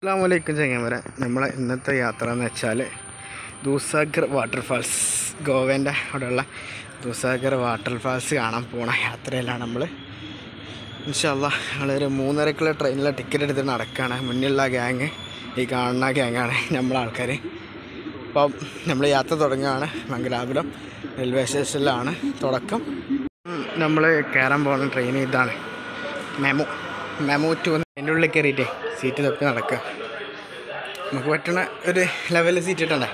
അസ്സലാമു ചങ്ങാമര. നമ്മളെ ഇന്നത്തെ യാത്ര എന്ന് വെച്ചാൽ ദൂസാഗർ വാട്ടർഫാൾസ്, ഗോവേൻ്റെ അവിടെയുള്ള ദൂസാഗർ വാട്ടർഫാൾസ് കാണാൻ പോണ യാത്രയിലാണ് നമ്മൾ. ഇൻഷാ അല്ലാഹ് ഞങ്ങളൊരു 3:30 ട്രെയിനിലെ ടിക്കറ്റ് എടുത്ത് നടക്കുകയാണ്. മുന്നിലുള്ള ഗ്യാങ് ഈ കാണുന്ന ഗ്യാങ്ങാണ് നമ്മളെ ആൾക്കാർ. അപ്പം നമ്മൾ യാത്ര തുടങ്ങുകയാണ്. മംഗലാപുരം റെയിൽവേ സ്റ്റേഷനിലാണ് തുടക്കം. നമ്മൾ കയറാൻ പോകുന്ന ട്രെയിൻ ഇതാണ്, മെമു ടു. അതിൻ്റെ ഉള്ളിൽ കയറിയിട്ടേ സീറ്റ് തപ്പി നടക്കുക. നമുക്ക് പറ്റണ ഒരു ലെവലിൽ സീറ്റ് ഇട്ടണ്ടേ.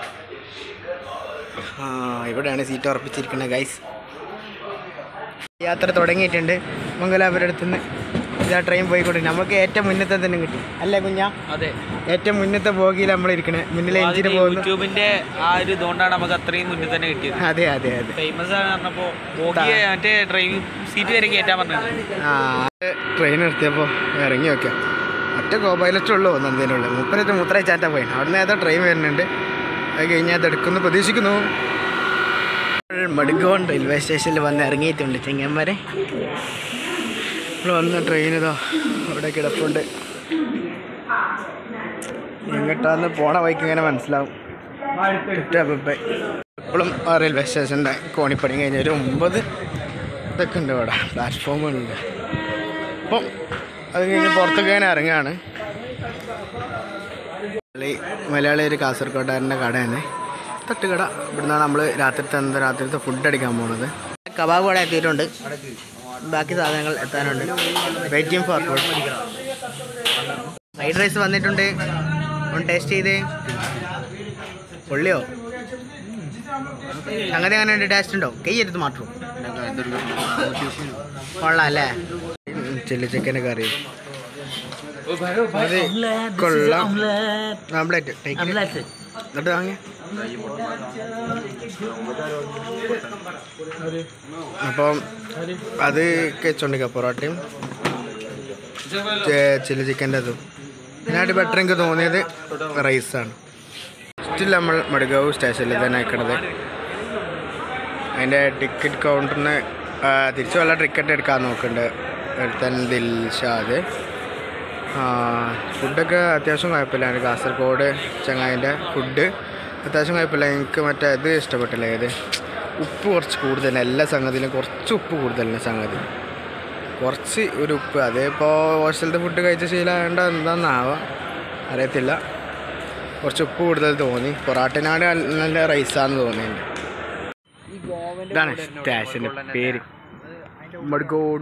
ഇവിടെയാണ് സീറ്റ് ഉറപ്പിച്ചിരിക്കുന്നത് ഗൈസ്. യാത്ര തുടങ്ങിയിട്ടുണ്ട്. മംഗലാപുരം അടുത്തുനിന്ന് ഇതാ ട്രെയിൻ പോയിക്കൊണ്ടിരിക്കും. നമുക്ക് ഏറ്റവും മുന്നത്തെ തന്നെ കിട്ടി അല്ലേ കുഞ്ഞാ? അതെ, ഏറ്റവും മുന്നത്തെ ബോഗിയിൽ നമ്മൾ ഇരിക്കണേ. മുന്നിലെ എഞ്ചിന് പോകുന്നു. യൂട്യൂബിന്റെ ആ ഒരു ഇതുകൊണ്ടാണ് നമുക്ക് അത്രയും മുന്നിൽ തന്നെ കിട്ടിയത്. അതെ അതെ അതെ, ഫേമസ് ആണ് പറഞ്ഞപ്പോൾ ബോഗി മറ്റേ ട്രെയിൻ സീറ്റ് വരെ കയറ്റാൻ പറഞ്ഞത്. ട്രെയിൻ നിർത്തിയപ്പോൾ ഇറങ്ങി വെക്കാം. ഒറ്റ കോപൈലറ്റുള്ളൂ നന്ദിനുള്ളൂ. മൂത്രയിച്ചാറ്റാൻ പോയി. അവിടെ നിന്ന് ഏതോ ട്രെയിൻ വരുന്നുണ്ട്. അത് കഴിഞ്ഞാൽ അത് എടുക്കുന്നു പ്രതീക്ഷിക്കുന്നു. മഡ്ഗോൺ റെയിൽവേ സ്റ്റേഷനിൽ വന്ന് ഇറങ്ങിയിട്ടുണ്ട് ചെങ്ങന്മാരെ. നമ്മൾ വന്ന ട്രെയിൻ ഇതോ അവിടെ കിടപ്പുണ്ട്. എങ്ങോട്ടാന്ന് പോണ വഴിക്ക് ഇങ്ങനെ മനസ്സിലാവും. എപ്പോഴും ആ റെയിൽവേ സ്റ്റേഷൻ്റെ കോണിപ്പണി കഴിഞ്ഞ ഒരു 9 ഇതൊക്കെ ഉണ്ട് ഇവിടെ, പ്ലാറ്റ്ഫോമുണ്ട്. അപ്പം അത് കഴിഞ്ഞ് പുറത്തൊക്കെ ഇങ്ങനെ ഇറങ്ങുകയാണ്. മലയാളി ഒരു കാസർഗോഡുകാരൻ്റെ കടയാണ്, തട്ടുകട. ഇവിടുന്നാണ് നമ്മൾ രാത്രിത്തെ ഫുഡ് അടിക്കാൻ പോകുന്നത്. കബാബ് ഇവിടെ എത്തിയിട്ടുണ്ട്, ബാക്കി സാധനങ്ങൾ എത്താനുണ്ട്. Waiting for food. Fried rice വന്നിട്ടുണ്ട്, ഒന്ന് ടേസ്റ്റ് ചെയ്തേ. പൊള്ളിയോ? സംഗതി അങ്ങനെ ഉണ്ട്, ടേസ്റ്റ് ഉണ്ടോ? കൈയ്യെടുത്ത് മാത്രം കൊള്ളാം അല്ലേ? ചില്ലി ചിക്കൻ്റെ കറി കൊള്ളാം. ഓംലെറ്റ് എന്നിട്ട് വാങ്ങിയ അപ്പം അത് കഴിച്ചോണ്ടിരിക്കുക. പൊറോട്ടയും ചില്ലി ചിക്കൻ്റെ അതും. ഇതിനായിട്ട് ബെറ്റർ എനിക്ക് തോന്നിയത് റൈസാണ്. സ്റ്റിൽ നമ്മൾ മഡ്ഗാവ് സ്റ്റേഷനിൽ തന്നെ നിൽക്കണത്. അതിൻ്റെ ടിക്കറ്റ് കൗണ്ടറിന് തിരിച്ചു വല്ല ടിക്കറ്റ് എടുക്കാൻ നോക്കുന്നുണ്ട്. എടുത്താൽ ദിൽഷാദ്. ഫുഡൊക്കെ അത്യാവശ്യം കുഴപ്പമില്ല. കാസർഗോഡ് ചങ്ങായിൻ്റെ ഫുഡ് അത്യാവശ്യം കുഴപ്പമില്ല. എനിക്ക് മറ്റേ ഇത് ഇഷ്ടപ്പെട്ടില്ല. ഏത് ഉപ്പ് കുറച്ച് കൂടുതലാണ്. എല്ലാ സംഗതിയിലും കുറച്ച് ഉപ്പ് കൂടുതലാണ് സംഗതി. കുറച്ച് ഒരു ഉപ്പ്. അതേപ്പോൾ ഹോസ്റ്റലത്തെ ഫുഡ് കഴിച്ച ശീലമായതുകൊണ്ട് എന്താണെന്നാവാം, അറിയത്തില്ല. കുറച്ച് ഉപ്പ് കൂടുതൽ തോന്നി. പൊറാട്ടനാട് നല്ല റൈസാന്ന് തോന്നിയിട്ടുണ്ട്. ഇതാണ് സ്റ്റേഷൻ്റെ പേര്, മഡ്ഗോൺ.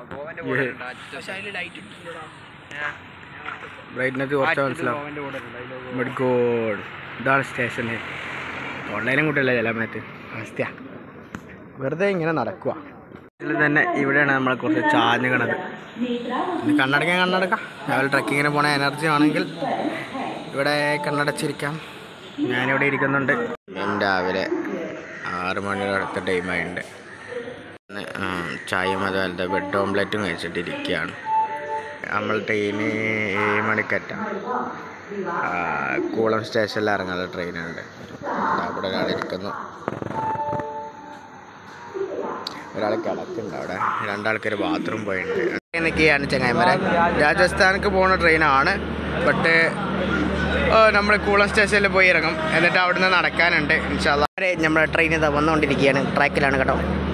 ബ്രൈറ്റ്നസ് കുറച്ച് മനസ്സിലാവും. മഡ്ഗോൺ ഇതാണ് സ്റ്റേഷന്. ഓൺലൈനും കൂട്ടിയല്ല ചില സമയത്ത് അവസ്ഥ. വെറുതെ ഇങ്ങനെ നടക്കുക. ഇതിൽ തന്നെ ഇവിടെയാണ് നമ്മളെ കുറച്ച് ചാഞ്ഞുകണത്. കണ്ണടക്കാം. രാവിലെ ട്രക്കിങ്ങിന് പോണ എനർജി ആണെങ്കിൽ ഇവിടെ കണ്ണടച്ചിരിക്കാം. ഞാനിവിടെ ഇരിക്കുന്നുണ്ട്. രാവിലെ 6 മണിയുടെ അടുത്ത ടൈമായിട്ടുണ്ട്. ചായയും അതുപോലത്തെ ബ്രെഡ് ഓംലെറ്റും കഴിച്ചിട്ടിരിക്കുകയാണ്. നമ്മൾ ട്രെയിന് 7 മണിക്കെത്താം. കൂളം സ്റ്റേഷനിൽ ഇറങ്ങാനുള്ള ട്രെയിനുണ്ട്. അവിടെ ഒരാളിരിക്കുന്നു, ഒരാൾ കിടക്കുന്നുണ്ട്. അവിടെ 2 ആൾക്കാർ ബാത്റൂം പോയിട്ടുണ്ട്. എന്നൊക്കെയാണ് ചങ്ങായിമാരെ. രാജസ്ഥാനിക്ക് പോകുന്ന ട്രെയിനാണ്. ബട്ട് നമ്മൾ കൂളം സ്റ്റേഷനിൽ പോയി ഇറങ്ങും. എന്നിട്ട് അവിടെ നിന്ന് നടക്കാനുണ്ട് ഇൻഷാ അല്ലാഹ്. നമ്മുടെ ട്രെയിൻ ഇതാ വന്നുകൊണ്ടിരിക്കുകയാണ്. ട്രാക്കിലാണ് കേട്ടോ.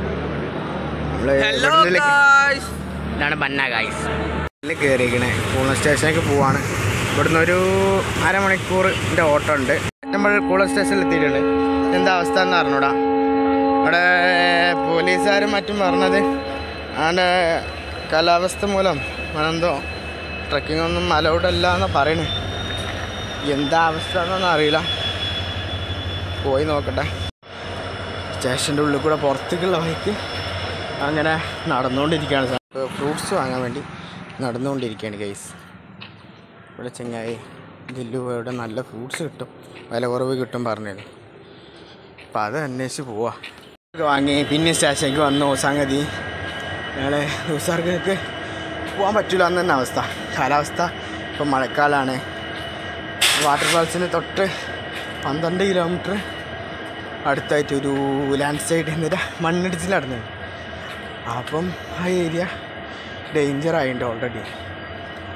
ഇതാണ് ബന്ന ഗൈസ്. കയറിയിരിക്കണേ കൂളം സ്റ്റേഷനിലേക്ക് പോവാണ്. ഇവിടുന്ന് ഒരു അരമണിക്കൂറിൻ്റെ ഓട്ടം ഉണ്ട്. നമ്മൾ കൂളം സ്റ്റേഷനിൽ എത്തിയിട്ടുണ്ട്. എന്താ അവസ്ഥ എന്ന് അറിഞ്ഞൂടാ. അവിടെ പോലീസുകാരും മറ്റും പറഞ്ഞത് അവിടെ കാലാവസ്ഥ മൂലം എന്തോ ട്രക്കിംഗ് ഒന്നും അലൗഡ് അല്ല എന്നാണ് പറയണേ. എന്താ അവസ്ഥ എന്നൊന്നും അറിയില്ല. പോയി നോക്കട്ടെ. സ്റ്റേഷൻ്റെ ഉള്ളിൽ കൂടെ പുറത്തേക്കുള്ള വഴിക്ക് അങ്ങനെ നടന്നുകൊണ്ടിരിക്കുകയാണ്. ഫ്രൂട്ട്സ് വാങ്ങാൻ വേണ്ടി നടന്നുകൊണ്ടിരിക്കുകയാണ് ഗൈസ്. ഇവിടെ ചെങ്ങായി ദില്ലു ഇവിടെ നല്ല ഫ്രൂട്ട്സ് കിട്ടും, വില കുറവ് കിട്ടും പറഞ്ഞിരുന്നു. അപ്പം അത് അന്വേഷിച്ച് പോവാം. വാങ്ങി പിന്നെ സ്റ്റേഷനിലേക്ക് വന്നു. സംഗതി ഞങ്ങൾ ദിവസർക്ക് പോകാൻ പറ്റില്ല എന്ന് തന്നെ അവസ്ഥ. കാലാവസ്ഥ ഇപ്പം മഴക്കാലമാണ്. വാട്ടർഫാൾസിന് തൊട്ട് 12 കിലോമീറ്റർ അടുത്തായിട്ടൊരു ലാൻഡ് സ്ലൈഡ് എന്നിട്ട് മണ്ണിടിച്ചിൽ നടന്നു. അപ്പം ആ ഏരിയ ഡേഞ്ചറായിട്ടുണ്ട് ഓൾറെഡി.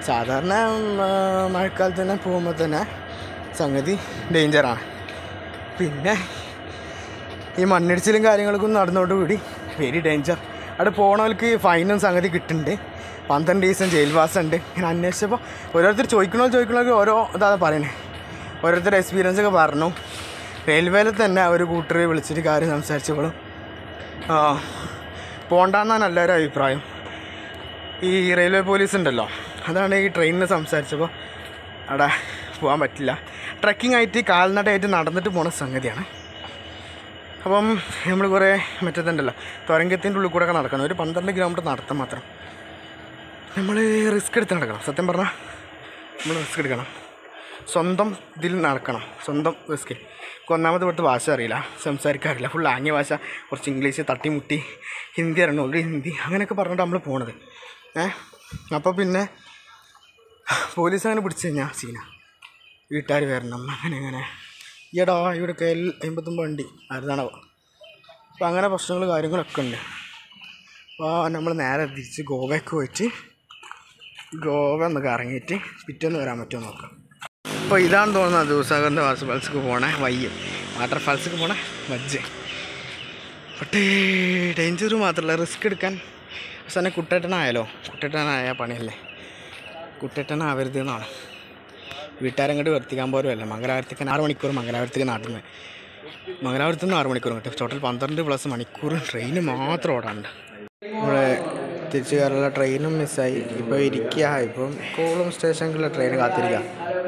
സാധാരണ മഴക്കാലത്ത് തന്നെ പോകുമ്പോൾ തന്നെ സംഗതി ഡേഞ്ചറാണ്. പിന്നെ ഈ മണ്ണിടിച്ചിലും കാര്യങ്ങളൊക്കെ നടന്നോടുകൂടി വെരി ഡേഞ്ചർ. അവിടെ പോകണവർക്ക് ഫൈനും സംഗതി കിട്ടുന്നുണ്ട്. 12 ദിവസം ജയിൽവാസം ഉണ്ട്. ഇങ്ങനെ അന്വേഷിച്ചപ്പോൾ ഓരോരുത്തർ ചോദിക്കണമെങ്കിൽ ഓരോ ഇതാണ് പറയുന്നത്. ഓരോരുത്തരുടെ എക്സ്പീരിയൻസ് ഒക്കെ പറഞ്ഞു. റെയിൽവേയിൽ തന്നെ ഒരു കൂട്ടർ വിളിച്ചിട്ട് കാര്യം സംസാരിച്ചപ്പോഴും പോകണ്ടെന്നാണ് എല്ലാവരും അഭിപ്രായം. ഈ റെയിൽവേ പോലീസ് ഉണ്ടല്ലോ, അതാണ് ഈ ട്രെയിനിൽ സംസാരിച്ചപ്പോൾ അവിടെ പോകാൻ പറ്റില്ല. ട്രക്കിംഗ് ആയിട്ട് കാൽനടയായിട്ട് നടന്നിട്ട് പോണ സംഗതിയാണ്. അപ്പം നമ്മൾ കുറേ മറ്റേതുണ്ടല്ലോ തുരങ്കത്തിൻ്റെ ഉള്ളിൽ കൂടെ ഒക്കെ നടക്കണം. ഒരു 12 കിലോമീറ്റർ നടത്താൻ മാത്രം നമ്മൾ റിസ്ക് എടുത്ത് നടക്കണം. സത്യം പറഞ്ഞാൽ നമ്മൾ റിസ്ക് എടുക്കണം. സ്വന്തം ഇതിൽ നടക്കണം, സ്വന്തം റിസ്ക്. ഒന്നാമത് തൊട്ട് ഭാഷ അറിയില്ല, സംസാരിക്കാറില്ല, ഫുൾ ആംഗ്യ ഭാഷ, കുറച്ച് ഇംഗ്ലീഷ് തട്ടിമുട്ടി, ഹിന്ദി അറിയണുള്ളൂ, ഹിന്ദി അങ്ങനെയൊക്കെ പറഞ്ഞിട്ട് നമ്മൾ പോണത്. അപ്പോൾ പിന്നെ പോലീസ് അങ്ങനെ പിടിച്ചു കഴിഞ്ഞാൽ സീന, വീട്ടുകാർ വരണം, അങ്ങനെ ഈടാ ഇവിടെ KL 59 വണ്ടി ആരുതാണോ. അപ്പോൾ അങ്ങനെ പ്രശ്നങ്ങൾ കാര്യങ്ങളൊക്കെ ഉണ്ട്. അപ്പോൾ നമ്മൾ നേരെ തിരിച്ച് ഗോവയ്ക്ക് പോയിട്ട് ഗോവ ഒന്ന് കറങ്ങിയിട്ട് പിറ്റേന്ന് വരാൻ പറ്റുമോ നോക്കാം. അപ്പോൾ ഇതാണ് തോന്നുന്നത് ദൂസാഗറിൻ്റെ വാട്ടർഫാൾസിക്ക് പോണേ വയ്യും, വാട്ടർഫാൾസിക്ക് പോണേ വജ്ജ്. പക്ഷേ ഡേഞ്ചർ മാത്രമല്ല, റിസ്ക് എടുക്കാൻ അവസാനം കുട്ടേട്ടനായാൽ പണിയല്ലേ. കുട്ടേട്ടനാവരുത് എന്നാണ് വീട്ടുകാരങ്ങോട്ട് വർത്തിക്കാൻ പോലും അല്ല. മംഗലാപുരത്തേക്ക് 6 മണിക്കൂർ മംഗലാപുരത്തേക്ക് നാട്ടിൽ നിന്ന്, മംഗലാപുരത്ത് നിന്ന് 6 മണിക്കൂർ കിട്ടും. ടോട്ടൽ 12+ മണിക്കൂർ ട്രെയിന് മാത്രം ഓടാണ്ട്. ഇവിടെ തിരിച്ചു കയറുള്ള ട്രെയിനും മിസ്സായി. ഇപ്പോൾ ഇരിക്കുക, ഇപ്പം കോളം സ്റ്റേഷനിലുള്ള ട്രെയിൻ കാത്തിരിക്കുക.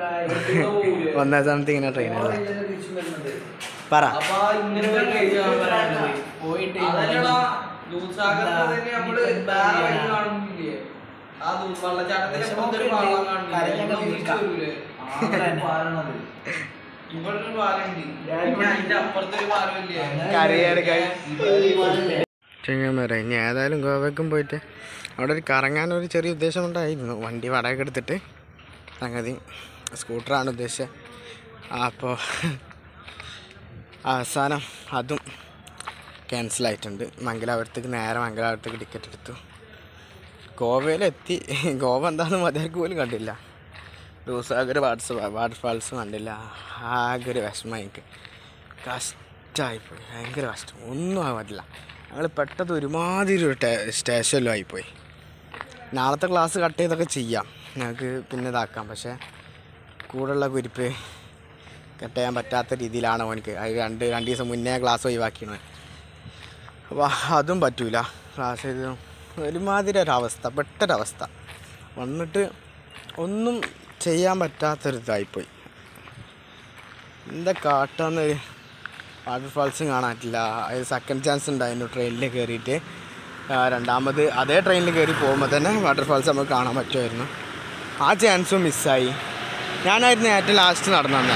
1 സമയത്ത് ഇങ്ങനെ ട്രെയിനല്ലേ പറ. ചെങ്ങന്മാരെ ഇനി ഏതായാലും ഗോവയ്ക്കും പോയിട്ട് അവിടെ ഒരു കറങ്ങാനൊരു ചെറിയ ഉദ്ദേശമുണ്ടായിരുന്നു. വണ്ടി വാടക എടുത്തിട്ട് സംഗതി സ്കൂട്ടറാണ് ഉദ്ദേശിച്ചത്. അപ്പോൾ അവസാനം അതും ക്യാൻസലായിട്ടുണ്ട്. മംഗലാപുരത്തേക്ക് ടിക്കറ്റ് എടുത്തു. ഗോവയിലെത്തി. ഗോവ എന്താണെന്ന് മതിയാർക്ക് പോലും കണ്ടില്ല. ദൂസാഗർ വാട്ടർഫാൾസും കണ്ടില്ല. ആകെ ഒരു വിഷമമായി. എനിക്ക് കഷ്ടമായിപ്പോയി, ഭയങ്കര കഷ്ടം. ഒന്നും ആകാൻ പറ്റില്ല. ഞങ്ങൾ പെട്ടെന്ന് ഒരുമാതിരി ഒരു സ്റ്റേഷനിലും ആയിപ്പോയി. നാളത്തെ ക്ലാസ് കട്ട് ചെയ്തൊക്കെ ചെയ്യാം, ഞങ്ങൾക്ക് പിന്നെ ഇതാക്കാം. പക്ഷേ കൂടെയുള്ള കുരിപ്പ് കട്ട് ചെയ്യാൻ പറ്റാത്ത രീതിയിലാണ് എനിക്ക്. അത് രണ്ട് ദിവസം മുന്നേ ക്ലാസ് ഒഴിവാക്കിയാണ്. അപ്പോൾ അതും പറ്റൂല. ക്ലാസ് ചെയ്ത് ഒരുമാതിരി ഒരവസ്ഥ, പെട്ടൊരവസ്ഥ വന്നിട്ട് ഒന്നും ചെയ്യാൻ പറ്റാത്തൊരിതായിപ്പോയി. എന്താ കാട്ടാന്ന്. വാട്ടർഫാൾസും കാണാനില്ല. അത് സെക്കൻഡ് ചാൻസ് ഉണ്ടായിരുന്നു ട്രെയിനിൽ കയറിയിട്ട്. രണ്ടാമത് അതേ ട്രെയിനിൽ കയറി പോകുമ്പോൾ തന്നെ വാട്ടർഫാൾസ് നമുക്ക് കാണാൻ പറ്റുമായിരുന്നു. ആ ചാൻസും മിസ്സായി. ഞാനായിരുന്നു ഏറ്റവും ലാസ്റ്റ് നടന്നു തന്നെ.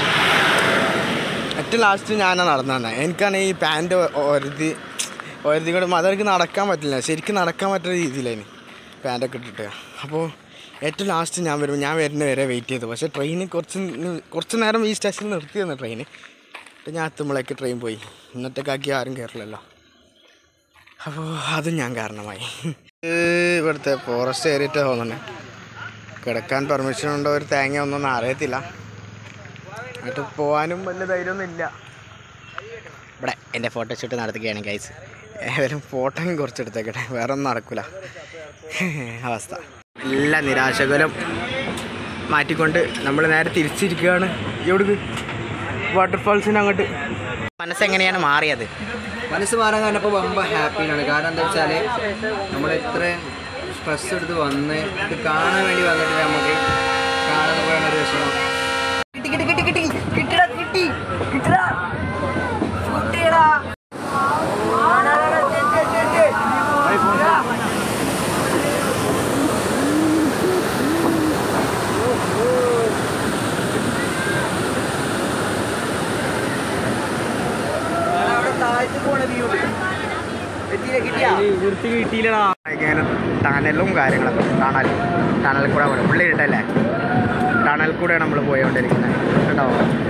ഞാനാണ് നടന്നു തന്നെ. എനിക്കാണ് ഈ പാൻറ്റ് ഒരതി കൊണ്ട് അതെനിക്ക് നടക്കാൻ പറ്റില്ല, ശരിക്കും നടക്കാൻ പറ്റുന്ന രീതിയിലായിന് പാൻറ്റൊക്കെ ഇട്ടിട്ട്. അപ്പോൾ ഏറ്റവും ലാസ്റ്റ് ഞാൻ വരുന്ന വരെ വെയിറ്റ് ചെയ്തു. പക്ഷേ ട്രെയിന് കുറച്ച് നേരം ഈ സ്റ്റേഷനിൽ നിർത്തി തന്നു ട്രെയിന്. ഞാൻ എത്തുമ്പോഴേക്ക് ട്രെയിൻ പോയി. ഇന്നത്തേക്കാക്കി ആരും കയറില്ലല്ലോ. അപ്പോൾ അതും ഞാൻ കാരണമായി. ഇവിടുത്തെ ഫോറസ്റ്റ് ഏരിയറ്റ് തോന്നുന്നുണ്ട്. കിടക്കാൻ പെർമിഷൻ ഉണ്ടോ ഒരു തേങ്ങ ഒന്നും അറിയത്തില്ല. എന്നിട്ട് പോകാനും വലിയ ധൈര്യമൊന്നും ഇല്ല. ഇവിടെ എൻ്റെ ഫോട്ടോഷൂട്ട് നടത്തുകയാണ് ഗൈസ്. ഏതായാലും ഫോട്ടോയും കുറച്ചെടുത്തേക്കട്ടെ, വേറെ ഒന്നും നടക്കില്ല അവസ്ഥ. എല്ലാ നിരാശകളും മാറ്റിക്കൊണ്ട് നമ്മൾ നേരെ തിരിച്ചിരിക്കുകയാണ്. എവിടേക്ക്? വാട്ടർഫാൾസിന് അങ്ങോട്ട്. മനസ്സെങ്ങനെയാണ് മാറിയത്? മനസ്സ് മാറാൻ കാരണം ഇപ്പോൾ ரொம்ப ഹാപ്പിയാണ്. കാരണം എന്താ വെച്ചാൽ നമ്മൾ ഇത്ര സ്ട്രെസ് എടുത്ത് വന്ന് ഇത് കാണാൻ വേണ്ടി വന്നിട്ട് നമുക്ക് കാണാൻ പോയാണ് ഒരു വിഷമം. ടണലും കാര്യങ്ങളൊക്കെ ടണലിൽ കൂടെ പോകണം. പുള്ളി ഇട്ടല്ലേ, ടണൽ കൂടെയാണ് നമ്മൾ പോയോണ്ടിരിക്കുന്നത് കേട്ടോ.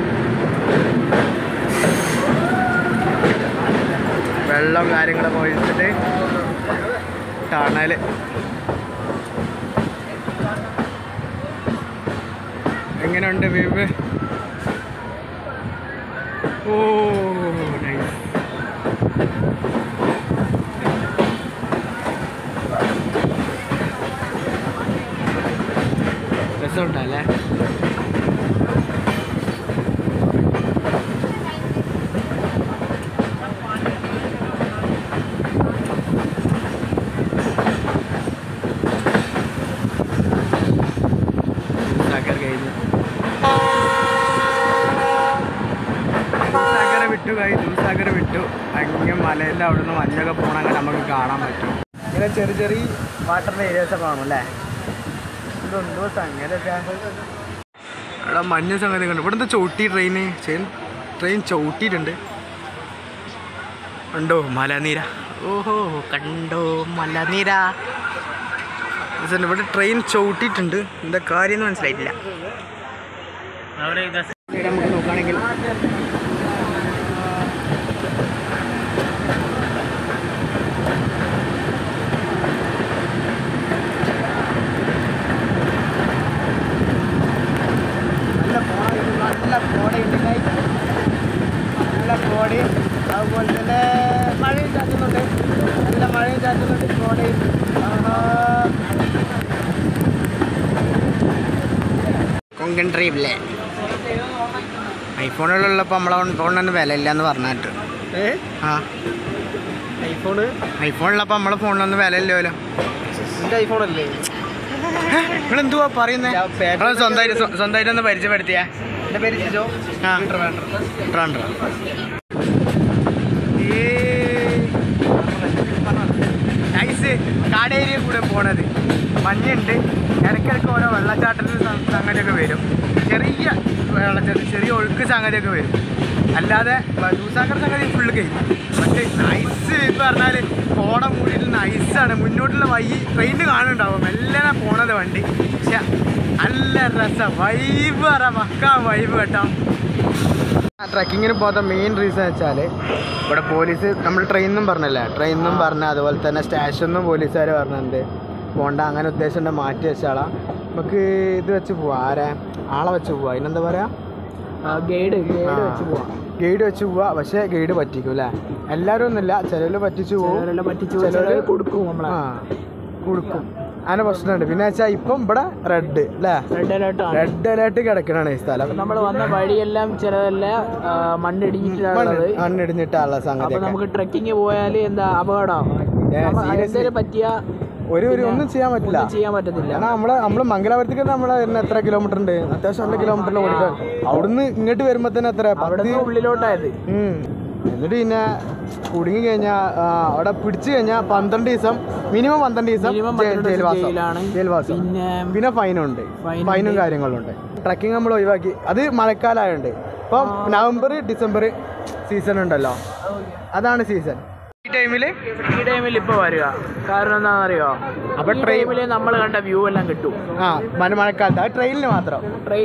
വെള്ളം കാര്യങ്ങളൊക്കെ ഒഴിച്ചിട്ട് ടണൽ എങ്ങനെയുണ്ട് വ്യൂ? ഓ നൈസ്. രസമുണ്ടല്ലേ? ദൂസാഗർ വിട്ടു. അങ്ങനെ മലയിൽ അവിടെ നിന്ന് മഞ്ഞൊക്കെ പോകണം, അങ്ങനെ നമുക്ക് കാണാൻ പറ്റും. ഇങ്ങനെ ചെറിയ ചെറിയ വാട്ടറിൻ്റെ ഏരിയാസൊക്കെ കാണും അല്ലേ? ഇതെന്തോ സംഗതിയൊക്കെ അവിടെ മഞ്ഞ സംഗതി കണ്ടു. ഇവിടെ എന്താ ചവിട്ടി ട്രെയിൻ ചവിട്ടിയിട്ടുണ്ട്. കണ്ടോ മലനിര? ഓഹോ കണ്ടോ മലനിര. ഇവിടെ ട്രെയിൻ ചവിട്ടിയിട്ടുണ്ട്. എന്താ കാര്യം എന്ന് മനസ്സിലായിട്ടില്ല. നമുക്ക് നോക്കുകയാണെങ്കിൽ നല്ല കോടയും അതുപോലെ തന്നെ മഴയും ചാറ്റുന്നുണ്ട്. നല്ല മഴയും ചാറ്റുന്നുണ്ട്, കോടയും. കൊങ്കൺ ട്രീപ്പില്ലേ ഐഫോണുകളുള്ളപ്പോൾ നമ്മളെ ഫോണിനൊന്നും വിലയില്ല എന്ന് പറഞ്ഞിട്ട്. ആ ഐഫോണുള്ളപ്പോൾ നമ്മളെ ഫോണിനൊന്നും വിലയില്ലല്ലോ. എൻ്റെ ഐഫോണല്ലേ നിങ്ങളെന്തുവാ പറയുന്നത്? സ്വന്തമായിട്ട് ഒന്ന് പരിചയപ്പെടുത്തിയാ? എൻ്റെ പേര് ജിജോ. ട്രാൻഡ്ര. നൈസ്. കാട് ഏരിയ കൂടെ പോണത്. മഞ്ഞുണ്ട്, ഇടയ്ക്കിടയ്ക്ക് ഓരോ വെള്ളച്ചാട്ടത്തിന് സംഗതിയൊക്കെ വരും. ചെറിയ വെള്ളച്ചാട്ടം, ചെറിയ ഒഴുക്ക് സംഗതിയൊക്കെ വരും. അല്ലാതെ ദൂസാഗർ സംഗതി ഫുള്ള് കഴിയും. പക്ഷേ നൈസ് ഇപ്പം പറഞ്ഞാൽ കോട മൂടിയിട്ട് നൈസാണ്. മുന്നോട്ടുള്ള വഴി ട്രെയിനിൽ കാണുന്നുണ്ടാവും. മെല്ലനെ പോണത് വണ്ടി. പക്ഷെ നല്ല രസം. വൈബ് പറയാം, പക്കാ വൈബ് കേട്ടോ. ട്രക്കിങ്ങിന് പോകാത്ത മെയിൻ റീസൺ വെച്ചാൽ ഇവിടെ പോലീസ്, നമ്മൾ ട്രെയിനിന്നും പറഞ്ഞല്ലേ, ട്രെയിനിന്നും പറഞ്ഞ അതുപോലെ തന്നെ സ്റ്റേഷനിന്നും പോലീസുകാർ പറഞ്ഞിട്ടുണ്ട് പോണ്ട. അങ്ങനെ ഉദ്ദേശം മാറ്റി വെച്ചാളാ നമുക്ക് ഇത് വെച്ച് പോവാം. ആളെ വെച്ച് പോവാം. അതിനെന്താ പറയുക? ഗൈഡ് വെച്ച് പോവാം. ഗൈഡ് വെച്ച് പോവാ. പക്ഷേ ഗൈഡ് പറ്റിക്കും അല്ലേ? എല്ലാവരും ഒന്നുമില്ല, ചിലർ പറ്റിച്ചു പോകും, ചിലർ കൊടുക്കും. കൊടുക്കും. അങ്ങനെ പ്രശ്നമുണ്ട്. പിന്നെ വെച്ചാൽ ഇപ്പം ഇവിടെ റെഡ് അല്ലേ? റെഡ് അലേർട്ട് കിടക്കണാണ് ഈ സ്ഥലം. നമ്മൾ വന്ന വഴിയെല്ലാം ചിലതെല്ലാം മണ്ണിടിഞ്ഞിട്ടുള്ള സംഗതി. നമുക്ക് ട്രക്കിങ് പോയാൽ എന്താ അപകടം പറ്റിയ ഒന്നും ചെയ്യാൻ പറ്റത്തില്ല. കാരണം നമ്മള് മംഗലാപുരത്തേക്ക് നമ്മളെ എത്ര കിലോമീറ്റർ ഉണ്ട്? അത്യാവശ്യം നല്ല കിലോമീറ്ററിൽ ഓടിക്കാൻ. അവിടുന്ന് ഇങ്ങോട്ട് വരുമ്പോ തന്നെ എത്ര ഉള്ളിലോട്ടായത്. എന്നിട്ട് പിന്നെ കുടുങ്ങി കഴിഞ്ഞാൽ അവിടെ പിടിച്ചു കഴിഞ്ഞാൽ 12 ദിവസം മിനിമം 12 ദിവസം ജയിൽവാസം. പിന്നെ ഫൈനുണ്ട്, ഫൈനും കാര്യങ്ങളുണ്ട്. ട്രക്കിങ് നമ്മൾ ഒഴിവാക്കി. അത് മഴക്കാലമായുണ്ട്. ഇപ്പം നവംബർ ഡിസംബർ സീസൺ ഉണ്ടല്ലോ, അതാണ് സീസൺ. ഈ ടൈമിൽ ഇപ്പൊ വരിക. കാരണം എന്താണെന്നറിയോ? അപ്പൊ ട്രെയിനിൽ നമ്മൾ കണ്ട വ്യൂ എല്ലാം കിട്ടും. മഴക്കാലത്ത് അത് ട്രെയിനിന് മാത്രം.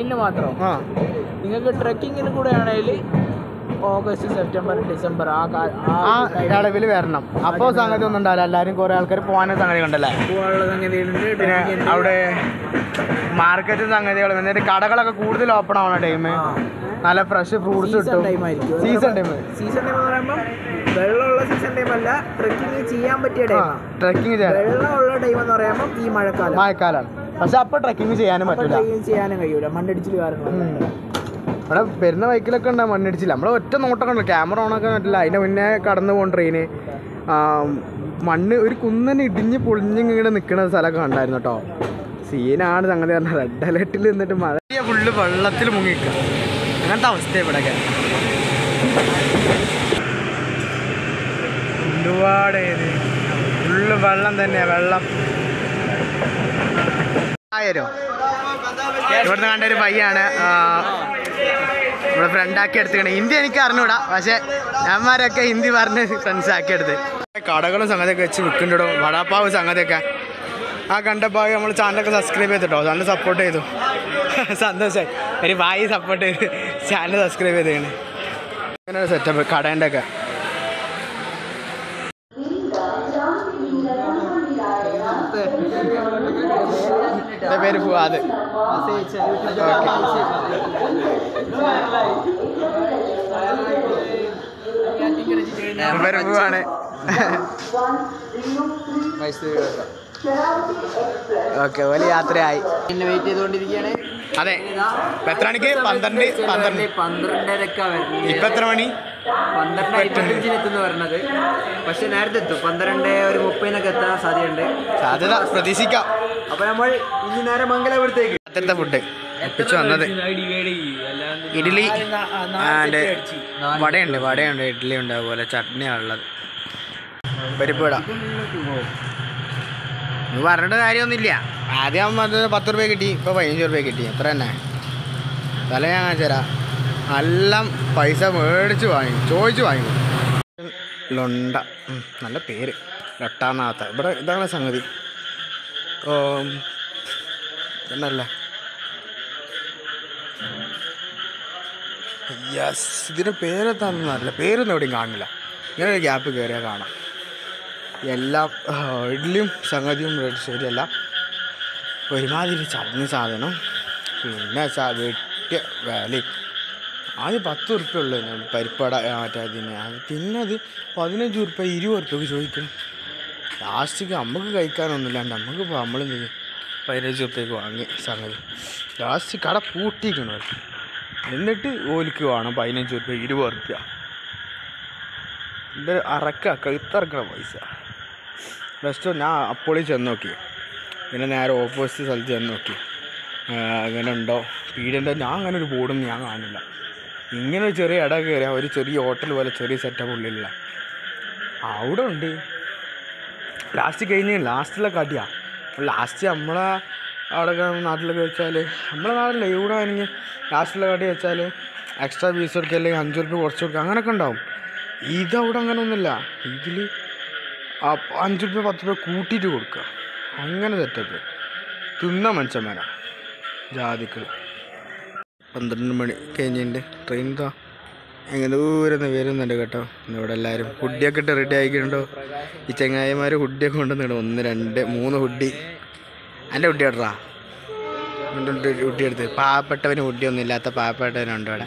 നിങ്ങൾക്ക് ട്രക്കിങ്ങിന് കൂടെ ആണെങ്കിൽ ഓഗസ്റ്റ് സെപ്റ്റംബർ ഡിസംബർ ആ ഇടവിൽ വരണം. അപ്പോൾ സംഗതി ഒന്നും ഉണ്ടാവില്ല. എല്ലാവരും കുറേ ആൾക്കാർ പോകാനും സംഗതി ഉണ്ടല്ലേ? പോകാനുള്ള സംഗതികളുണ്ട്. പിന്നെ അവിടെ മാർക്കറ്റ് സംഗതികളും, എന്നിട്ട് കടകളൊക്കെ കൂടുതൽ ഓപ്പൺ ആവണ ടൈം. നല്ല ഫ്രഷ് ഫ്രൂട്ട്സ് കിട്ടും. സീസൺ ടൈം എന്ന് പറയുമ്പോൾ വെള്ളമുള്ള സീസൺ ടൈം അല്ല, ട്രക്കിങ് ചെയ്യാൻ പറ്റിയ ടൈം. ട്രക്കിങ് ചെയ്യാൻ വെള്ളമുള്ള ടൈം എന്ന് പറയുമ്പോൾ ഈ മഴക്കാലമാണ്. പക്ഷെ അപ്പോൾ ട്രക്കിങ് ചെയ്യാനും പറ്റില്ല, ചെയ്യാനും കഴിയൂല, മണ്ണിടിച്ചിൽ കാരണം. അവിടെ വരുന്ന ബൈക്കിലൊക്കെ ഉണ്ടാകും മണ്ണിടിച്ചില്ല. നമ്മൾ ഒറ്റ നോട്ടൊക്കെ ഉണ്ട്, ക്യാമറ ഓണാക്കാൻ പറ്റില്ല. അതിൻ്റെ മുന്നേ കടന്നു പോകും ട്രെയിന്. മണ്ണ് ഒരു കുന്നനെ ഇടിഞ്ഞ് പൊളിഞ്ഞിങ്ങനെ നിൽക്കുന്ന സ്ഥലമൊക്കെ ഉണ്ടായിരുന്നു കേട്ടോ. സീനാണ് സംഗതി പറഞ്ഞാൽ. റെഡ് അലേർട്ടിൽ നിന്നിട്ട് മഴ ഫുള്ള് വെള്ളത്തിൽ മുങ്ങിക്കുക, അങ്ങനത്തെ അവസ്ഥ ഇവിടെയൊക്കെ. ഒരുപാട് ഫുള്ള് വെള്ളം തന്നെയാണ്, വെള്ളം. ആയിരോ ഇവിടുന്ന് കണ്ട ഒരു പയ്യാണ് ഇവിടെ ഫ്രണ്ടാക്കി എടുത്തുകൊണ്ട്. ഹിന്ദി എനിക്ക് അറിഞ്ഞൂടാ, പക്ഷെ ഞാന്മാരൊക്കെ ഹിന്ദി പറഞ്ഞ് ഫ്രണ്ട്സാക്കി എടുത്ത്. കടകളും സംഗതിയൊക്കെ വെച്ച് വിൽക്കുന്നുണ്ടോ, വടാപ്പാവ് സംഗതിയൊക്കെ. ആ കണ്ടപ്പോൾ നമ്മൾ ചാനലൊക്കെ സബ്സ്ക്രൈബ് ചെയ്തിട്ടോ, ചാനൽ സപ്പോർട്ട് ചെയ്തു. സന്തോഷമായി. ഒരു ഭായി സപ്പോർട്ട് ചെയ്ത് ചാനൽ സബ്സ്ക്രൈബ് ചെയ്തേണ്. അങ്ങനെ ഒരു സെറ്റപ്പ് കടേൻ്റെ ഒക്കെ. പേര് ഫുആദ്. പേര് പോവാണ്. ഓക്കെ ഓല് യാത്രയായി. പിന്നെ വെയിറ്റ് ചെയ്തുകൊണ്ടിരിക്കുകയാണ്. അതെ എത്ര മണിക്ക്? 12:30 ഇപ്പൊ എത്ര മണി? 12:25 എത്തുന്ന പറഞ്ഞത്. പക്ഷെ നേരത്തെ എത്തും. 12:30 എത്താൻ സാധ്യതയുണ്ട്. സാധ്യത പ്രതീക്ഷിക്കാം. അപ്പൊ നമ്മൾ ഇനി നേരെ മംഗലാപുരത്തേക്ക്. രാത്രിത്തെ ഫുഡ് ഒപ്പിച്ചു വന്നത് ഇഡ്ഡലി ആൻഡ് വടയുണ്ട് ഇഡ്ഡലി ഉണ്ട്, അതുപോലെ ചട്നിയാണ് ഉള്ളത്. പരിപ്പ് വട ഇത് പറഞ്ഞിട്ട് കാര്യമൊന്നുമില്ല. ആദ്യം അത് 10 രൂപ കിട്ടി, ഇപ്പോൾ 15 രൂപ കിട്ടി. അത്ര തന്നെ. തല ഞാൻ കാണിച്ചുതരാം. എല്ലാം പൈസ മേടിച്ച് വാങ്ങി, ചോദിച്ച് വാങ്ങി. ലൊണ്ട നല്ല പേര്, ലൊട്ടാന്നാത്ത. ഇവിടെ ഇതാണ് സംഗതി. എന്നല്ലേ യെസ്, ഇതിൻ്റെ പേരെന്താണെന്ന് അറിയില്ല. പേരൊന്നും എവിടെയും കാണില്ല. ഇങ്ങനെ ഒരു ഗ്യാപ്പ് കയറിയാൽ കാണാം. എല്ലാം ഇഡ്ഡലിയും സംഗതിയും ശരിയല്ല, ഒരുമാതിരി ചട്നി സാധനം. പിന്നെ വെട്ടിയ വിലയും. ആദ്യം 10 ഉറുപ്പ്യ ഉള്ളൂ പരിപ്പട മറ്റേതിന്. പിന്നെ അത് 15 ഉറുപ്പ്യ 20 ഉറുപ്പ്യക്ക് ചോദിക്കും. ലാസ്റ്റിക്ക് നമുക്ക് കഴിക്കാനൊന്നുമില്ലാണ്ട് നമുക്ക് നമ്മൾ 15 ഉറുപ്പ്യക്ക് വാങ്ങി സംഗതി. ലാസ്റ്റ് കട പൂട്ടിക്കണം. എന്നിട്ട് ഓലിക്ക് വേണം 15 ഉറുപ്പ്യ 20 ഉറുപ്പ്യ. ഇത് കഴുത്തിറക്കണ പൈസ. റെസ്റ്റോറൻറ്റ് ഞാൻ അപ്പോളി ചെന്ന് നോക്കി. പിന്നെ നേരെ ഓപ്പോസിറ്റ് സ്ഥലത്ത് ചെന്ന് നോക്കി അങ്ങനെ ഉണ്ടോ പീടിയൻ്റെ. ഞാൻ അങ്ങനെ ഒരു ബോർഡൊന്നും ഞാൻ കാണില്ല. ഇങ്ങനെ ഒരു ചെറിയ ഇട കയറിയാൽ ഒരു ചെറിയ ഹോട്ടൽ പോലെ ചെറിയ സെറ്റപ്പ് ഉള്ളില്ല. അവിടെ ഉണ്ട്. ലാസ്റ്റ് കഴിഞ്ഞ് ലാസ്റ്റിലെ കാട്ടിയാ. ലാസ്റ്റ് നമ്മളെ അവിടെ നാട്ടിലൊക്കെ വെച്ചാൽ, നമ്മളെ നാട്ടിലെ ഇവിടെ ആണെങ്കിൽ ലാസ്റ്റിലെ കാട്ടി വെച്ചാൽ എക്സ്ട്രാ പീസ് കൊടുക്കുക, അല്ലെങ്കിൽ 5 ഉറുപ്പ്യ കുറച്ച് കൊടുക്കുക, അങ്ങനെയൊക്കെ ഉണ്ടാവും. ഇതവിടെ അങ്ങനെ ഒന്നുമില്ല. ഇതിൽ 5 ഉറുപ്പ്യ 10 രൂപ കൂട്ടിയിട്ട് കൊടുക്കുക. അങ്ങനെ സെറ്റപ്പ്. തിന്ന മനുഷ്യന്മാരാ ജാതിക്കൾ. 12 മണി കഴിഞ്ഞിട്ടുണ്ട്. ട്രെയിൻ താ എങ്ങനെ ദൂരം വരുന്നുണ്ട് കേട്ടോ. ഇവിടെ എല്ലാവരും ഹുഡിയൊക്കെ ഇട്ട് റെഡി ആക്കിയിട്ടുണ്ടോ? ഈ ചങ്ങായിമാർ ഹുഡിയൊക്കെ കൊണ്ടുവന്നിടും. 1 2 3 ഹുഡി. എൻ്റെ ഹുഡി ഇടറാ. ഹുഡി എടുത്ത് പാവപ്പെട്ടവന് ഹുഡിയൊന്നും ഇല്ലാത്ത പാവപ്പെട്ടവനുണ്ട് ഇവിടെ.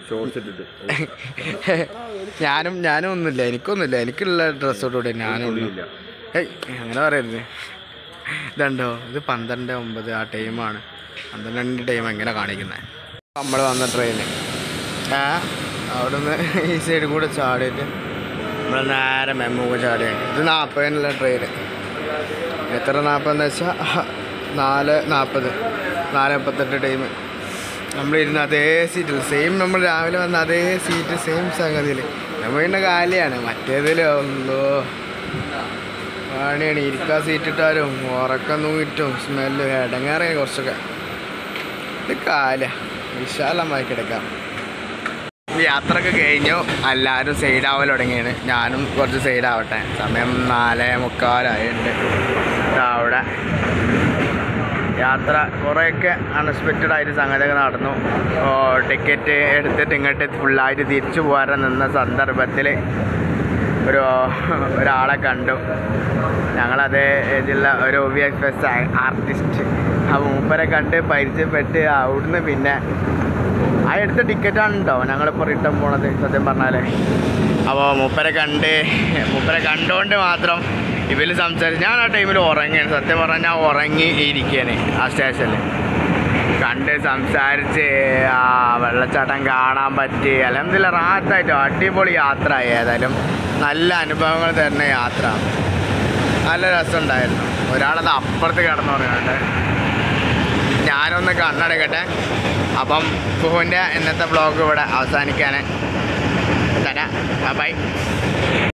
ഞാനും ഒന്നുമില്ല, എനിക്കൊന്നുമില്ല. എനിക്കുള്ള ഡ്രസ്സോടുകൂടെ ഞാനും ഉള്ളു. ഏയ് അങ്ങനെ പറയരുത്. ഇതുണ്ടോ, ഇത് 12:09 ആ ടൈമാണ്. 12 ടൈം എങ്ങനെ കാണിക്കുന്നത്? നമ്മൾ വന്ന ട്രെയിന് അവിടെ നിന്ന് ഈ സൈഡിൽ കൂടെ ചാടിയിട്ട് നമ്മൾ നേരെ മെമ്മൂക്ക് ചാടിയാണ്. ഇത് 40-നുള്ള ട്രെയിന്. എത്ര 40 വെച്ചാൽ 4:40 4:38 ടൈം. നമ്മളിരുന്ന് അതേ സീറ്റിൽ സെയിം, നമ്മൾ രാവിലെ വന്ന അതേ സീറ്റ് സെയിം സംഗതിയിൽ. നമ്മൾ പിന്നെ കാലിയാണ്. മറ്റേതിൽ ഒന്നോ പണിയാണ്. ഇരിക്കാൻ സീറ്റിട്ടാലും ഉറക്കം തൂങ്ങിയിട്ടും സ്മെല്ല് ഇടങ്ങേറെ കുറച്ചൊക്കെ. ഇത് കാല വിശാലമായി കിടക്കാം. യാത്രയൊക്കെ കഴിഞ്ഞു. എല്ലാവരും സൈഡാവൽ തുടങ്ങിയാണ്. ഞാനും കുറച്ച് സൈഡാവട്ടെ. സമയം 4:45 അവിടെ. യാത്ര കുറേയൊക്കെ അൺഎക്സ്പെക്റ്റഡ് ആയിട്ട് സംഗതിയൊക്കെ നടന്നു. ടിക്കറ്റ് എടുത്തിട്ട് ഇങ്ങോട്ട് ഫുള്ളായിട്ട് തിരിച്ചു പോരാൻ നിന്ന സന്ദർഭത്തിൽ ഒരാളെ കണ്ടു. ഞങ്ങളതേ ഇതിലുള്ള ഒരു OVFS ആർട്ടിസ്റ്റ്. ആ മൂപ്പരെ കണ്ട് പരിചയപ്പെട്ട് അവിടുന്ന് പിന്നെ ആ എടുത്ത ടിക്കറ്റാണ് കേട്ടോ ഞങ്ങളിപ്പോൾ റിട്ടേൺ പോണത് സത്യം പറഞ്ഞാൽ. അപ്പോൾ മൂപ്പരെ കണ്ടുകൊണ്ട് മാത്രം ഇവർ സംസാരിച്ച് ഞാൻ ആ ടൈമിൽ ഉറങ്ങിയാണ്. സത്യം പറഞ്ഞാൽ ഞാൻ ഉറങ്ങി ഇരിക്കുകയാണ് ആ സ്റ്റേഷനിൽ. കണ്ട് സംസാരിച്ച് ആ വെള്ളച്ചാട്ടം കാണാൻ പറ്റി. അൽഹംദുലില്ലാ റാഹത്തായിട്ട് അടിപൊളി യാത്ര. ഏതായാലും നല്ല അനുഭവങ്ങൾ തരുന്ന യാത്ര. നല്ല രസമുണ്ടായിരുന്നു. ഒരാളത് അപ്പുറത്ത് കിടന്നു പറയുന്നുണ്ട്. ഞാനൊന്ന് കണ്ണടക്കട്ടെ. അപ്പം കുഹുവിൻ്റെ ഇന്നത്തെ വ്ളോഗ് ഇവിടെ അവസാനിക്കാൻ തരാം. ബൈ.